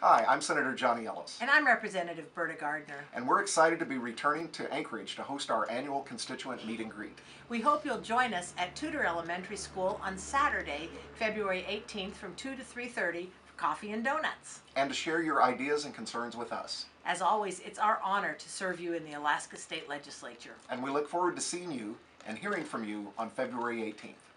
Hi, I'm Senator Johnny Ellis, And I'm Representative Berta Gardner. and we're excited to be returning to Anchorage to host our annual constituent meet and greet. We hope you'll join us at Tudor Elementary School on Saturday, February 18th from 2 to 3:30 for coffee and donuts. And to share your ideas and concerns with us. As always, it's our honor to serve you in the Alaska State Legislature. And we look forward to seeing you and hearing from you on February 18th.